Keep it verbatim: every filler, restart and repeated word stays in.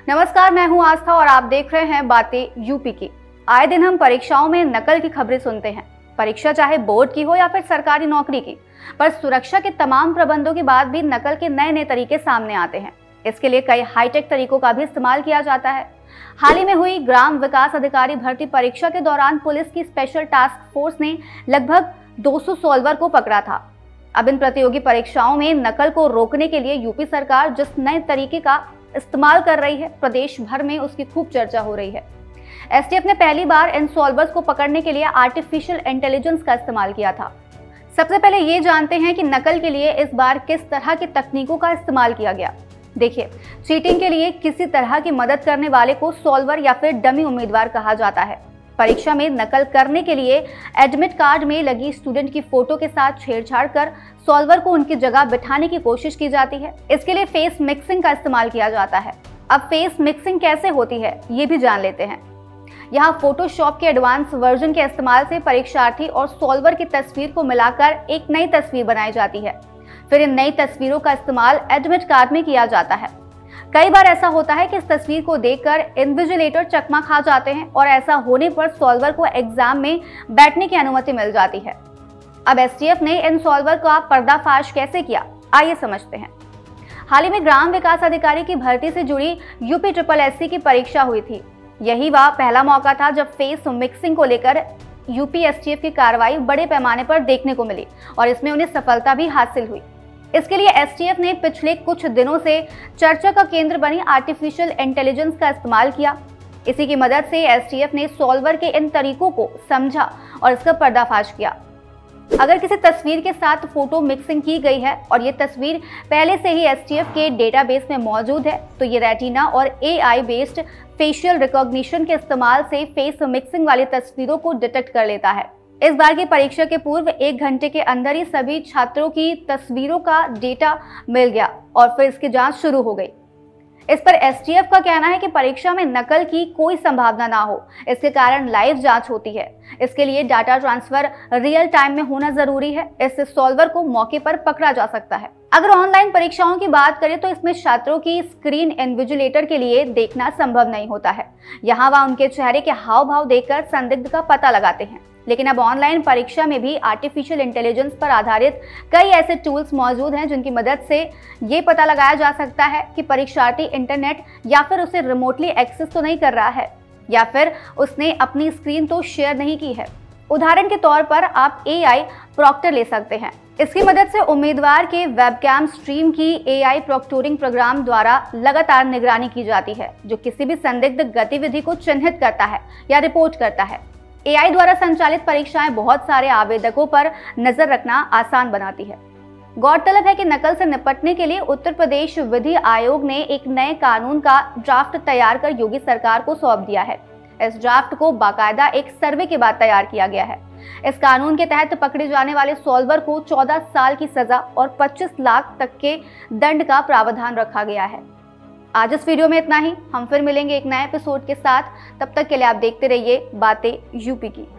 नमस्कार, मैं हूं आस्था और आप देख रहे हैं बातें यूपी की। आए दिन हम परीक्षाओं में नकल की खबरें सुनते हैं। परीक्षा चाहे बोर्ड की हो या फिर सरकारी नौकरी की, पर सुरक्षा के तमाम प्रबंधों के बाद भी नकल के नए नए तरीके सामने आते हैं। इसके लिए कई हाईटेक तरीकों का भी इस्तेमाल किया जाता है। हाल ही में हुई ग्राम विकास अधिकारी भर्ती परीक्षा के दौरान पुलिस की स्पेशल टास्क फोर्स ने लगभग दो सौ सॉल्वर को पकड़ा था। अब इन प्रतियोगी परीक्षाओं में नकल को रोकने के लिए यूपी सरकार जिस नए तरीके का इस्तेमाल कर रही है, प्रदेश भर में उसकी खूब चर्चा हो रही है। एसटीएफ ने पहली बार इन सॉल्वर्स को पकड़ने के लिए आर्टिफिशियल इंटेलिजेंस का इस्तेमाल किया था। सबसे पहले ये जानते हैं कि नकल के लिए इस बार किस तरह की तकनीकों का इस्तेमाल किया गया। देखिए, चीटिंग के लिए किसी तरह की मदद करने वाले को सॉल्वर या फिर डमी उम्मीदवार कहा जाता है। परीक्षा में नकल करने के लिए एडमिट कार्ड में लगी स्टूडेंट की फोटो के साथ छेड़छाड़ कर सॉल्वर को उनकी जगह बिठाने की कोशिश की जाती है। इसके लिए फेस मिक्सिंग का इस्तेमाल किया जाता है। अब फेस मिक्सिंग कैसे होती है, ये भी जान लेते हैं। यहाँ फोटोशॉप के एडवांस वर्जन के इस्तेमाल से परीक्षार्थी और सॉल्वर की तस्वीर को मिलाकर एक नई तस्वीर बनाई जाती है। फिर इन नई तस्वीरों का इस्तेमाल एडमिट कार्ड में किया जाता है। कई बार ऐसा होता है कि इस तस्वीर को देखकर इन्विजिलेटर चकमा खा जाते हैं और ऐसा होने पर सॉल्वर को एग्जाम में बैठने की अनुमति मिल जाती है। अब एसटीएफ ने इन सॉल्वर का पर्दाफाश कैसे किया, आइए समझते हैं। हाल ही में ग्राम विकास अधिकारी की भर्ती से जुड़ी यूपी ट्रिपल एससी की परीक्षा हुई थी। यही वह पहला मौका था जब फेस मिक्सिंग को लेकर यूपी एसटीएफ की कार्रवाई बड़े पैमाने पर देखने को मिली और इसमें उन्हें सफलता भी हासिल हुई। इसके लिए एसटीएफ ने पिछले कुछ दिनों से चर्चा का केंद्र बनी आर्टिफिशियल इंटेलिजेंस का इस्तेमाल किया। इसी की मदद से एसटीएफ ने सॉल्वर के इन तरीकों को समझा और इसका पर्दाफाश किया। अगर किसी तस्वीर के साथ फोटो मिक्सिंग की गई है और ये तस्वीर पहले से ही एसटीएफ के डेटाबेस में मौजूद है, तो ये रेटिना और एआई बेस्ड फेशियल रिकॉग्निशन के इस्तेमाल से फेस मिक्सिंग वाली तस्वीरों को डिटेक्ट कर लेता है। इस बार की परीक्षा के पूर्व एक घंटे के अंदर ही सभी छात्रों की तस्वीरों का डेटा मिल गया और फिर इसकी जांच शुरू हो गई। इस पर एसटीएफ का कहना है कि परीक्षा में नकल की कोई संभावना ना हो, इसके कारण लाइव जांच होती है। इसके लिए डाटा ट्रांसफर रियल टाइम में होना जरूरी है। इससे सॉल्वर को मौके पर पकड़ा जा सकता है। अगर ऑनलाइन परीक्षाओं की बात करें तो इसमें छात्रों की स्क्रीन इन्विजिलेटर के लिए देखना संभव नहीं होता है। यहाँ वह उनके चेहरे के हाव भाव देखकर संदिग्ध का पता लगाते हैं। लेकिन अब ऑनलाइन परीक्षा में भी आर्टिफिशियल इंटेलिजेंस पर आधारित कई ऐसे टूल्स मौजूद हैं जिनकी मदद से ये पता लगाया जा सकता है कि परीक्षार्थी इंटरनेट या फिर उसे रिमोटली एक्सेस तो नहीं कर रहा है या फिर उसने अपनी स्क्रीन तो शेयर नहीं की है। उदाहरण के तौर पर आप एआई प्रॉक्टर ले सकते हैं। इसकी मदद से उम्मीदवार के वेबकैम स्ट्रीम की एआई प्रॉक्टोरिंग प्रोग्राम द्वारा लगातार निगरानी की जाती है, जो किसी भी संदिग्ध गतिविधि को चिन्हित करता है या रिपोर्ट करता है। एआई द्वारा संचालित परीक्षाएं बहुत सारे आवेदकों पर नजर रखना आसान बनाती है। गौरतलब है कि नकल से निपटने के लिए उत्तर प्रदेश विधि आयोग ने एक नए कानून का ड्राफ्ट तैयार कर योगी सरकार को सौंप दिया है। इस ड्राफ्ट को बाकायदा एक सर्वे के बाद तैयार किया गया है। इस कानून के तहत पकड़े जाने वाले सॉल्वर को चौदह साल की सजा और पच्चीस लाख तक के दंड का प्रावधान रखा गया है। आज इस वीडियो में इतना ही। हम फिर मिलेंगे एक नए एपिसोड के साथ। तब तक के लिए आप देखते रहिए बातें यूपी की।